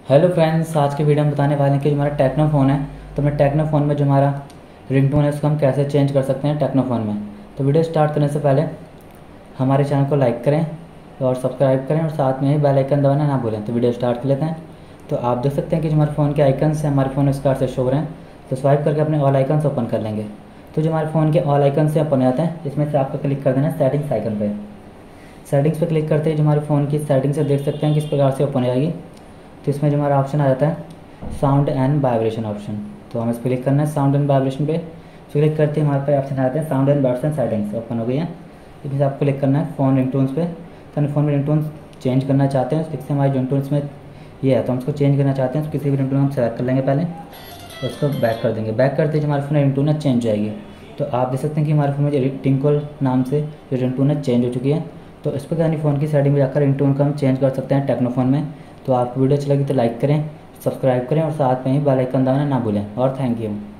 Hello friends, आज के video में बताने वाले हैं कि जो हमारा टेक्नो फ़ोन है तो हमें टेक्नो फ़ोन में जो हमारा रिंगटोन है उसको हम कैसे चेंज कर सकते हैं टेक्नो फ़ोन में। तो वीडियो स्टार्ट करने से पहले हमारे चैनल को लाइक करें और सब्सक्राइब करें और साथ में ही बेल आइकन दबाना ना भूलें। तो वीडियो स्टार्ट कर लेते हैं। तो आप देख सकते हैं कि जो हमारे फ़ोन के आइकन्स हैं हमारे फ़ोन इस कार से शो हो रहे हैं। तो स्वाइप करके अपने ऑल आइकन्स ओपन कर लेंगे। तो जो हमारे फ़ोन के ऑल आइकन से ओपन हो जाते हैं इसमें से आपको क्लिक कर देना है सेटिंग्स आइकन पर। सेटिंग्स पर क्लिक करते ही जो हमारे फ़ोन की सेटिंग्स से देख सकते हैं किस प्रकार से ओपन हो जाएगी। तो इसमें जो हमारा ऑप्शन आ जाता है साउंड एंड वाइब्रेशन ऑप्शन। तो हमें इस पर क्लिक करना है साउंड एंड वाइब्रेशन पे। क्लिक करते ही हमारे पास ऑप्शन आते हैं sound and vibration settings open हो गई है। इसमें आपको क्लिक करना है फ़ोन रिंगटोन्स पे। तो हम फ़ोन में रिंगटोन चेंज करना चाहते हैं, इससे हमारे रिंगटोन्स में ये है तो हम इसको चेंज करना चाहते हैं। तो किसी भी रिंगटोन हम सेलेक्ट कर लेंगे पहले, उसको बैक कर देंगे। बैक करते ही हमारे फ़ोन रिंगटोन है चेंज हो जाएगी। तो आप देख सकते हैं कि हमारे फ़ोन में टिंकल नाम से जो रिंगटोन है चेंज हो चुकी है। तो इस प्रकार यानी फ़ोन की सेटिंग में जाकर रिंगटोन को हम चेंज कर सकते हैं टेक्नो फ़ोन में। तो आपको वीडियो अच्छी लगी तो लाइक करें, सब्सक्राइब करें और साथ में ही बेल आइकन दबाना ना भूलें। और थैंक यू।